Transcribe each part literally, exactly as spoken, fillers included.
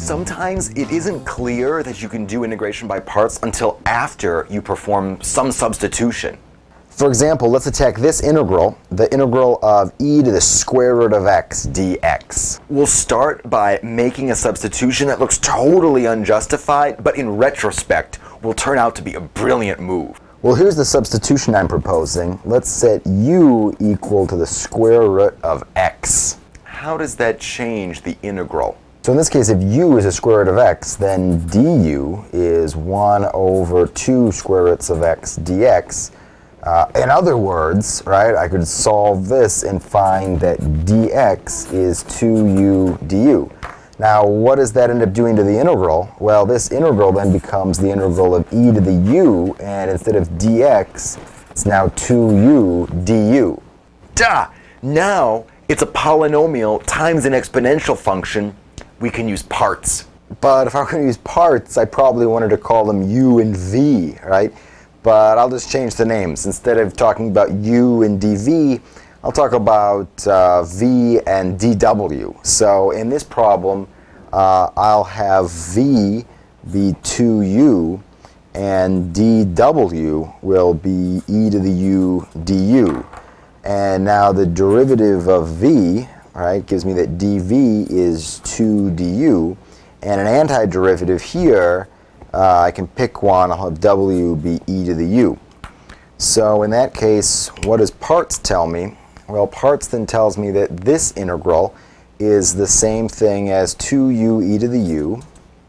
Sometimes it isn't clear that you can do integration by parts until after you perform some substitution. For example, let's attack this integral, the integral of e to the square root of x dx. We'll start by making a substitution that looks totally unjustified, but in retrospect will turn out to be a brilliant move. Well, here's the substitution I'm proposing. Let's set u equal to the square root of x. How does that change the integral? So in this case, if u is a square root of x, then du is one over two square roots of x dx. Uh, in other words, right, I could solve this and find that dx is two u du. Now, what does that end up doing to the integral? Well, this integral then becomes the integral of e to the u, and instead of dx, it's now two u du. Duh! Now, it's a polynomial times an exponential function. We can use parts. But if I were going to use parts, I probably wanted to call them u and v, right? But I'll just change the names. Instead of talking about u and dv, I'll talk about uh, v and dw. So in this problem, uh, I'll have v be two u, and dw will be e to the u du. And now the derivative of v, right, gives me that dv is two du, and an antiderivative here, uh, I can pick one. I'll have w be e to the u. So in that case, what does parts tell me? Well, parts then tells me that this integral is the same thing as two u e to the u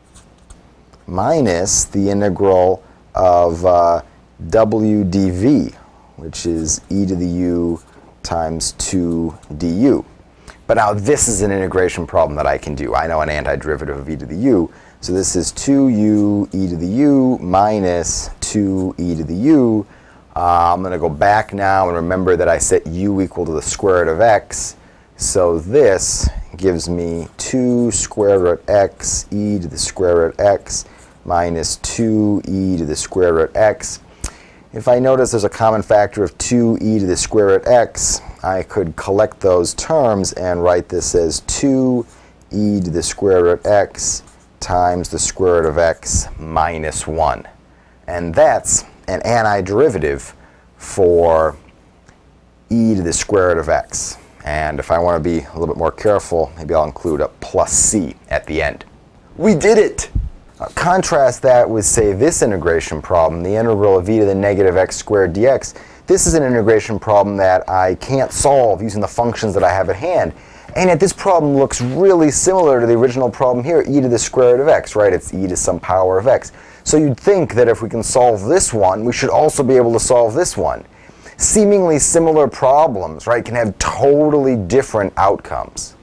minus the integral of uh, w dv, which is e to the u times two du. But now this is an integration problem that I can do. I know an antiderivative of e to the u. So this is two u e to the u minus two e to the u. Uh, I'm going to go back now and remember that I set u equal to the square root of x. So this gives me two square root x e to the square root x minus two e to the square root x. If I notice there's a common factor of two e to the square root x, I could collect those terms and write this as two e to the square root x times the square root of x minus one. And that's an antiderivative for e to the square root of x. And if I want to be a little bit more careful, maybe I'll include a plus c at the end. We did it! Uh, contrast that with, say, this integration problem, the integral of e to the negative x squared dx. This is an integration problem that I can't solve using the functions that I have at hand. And yet this problem looks really similar to the original problem here, e to the square root of x, right? It's e to some power of x. So you'd think that if we can solve this one, we should also be able to solve this one. Seemingly similar problems, right, can have totally different outcomes.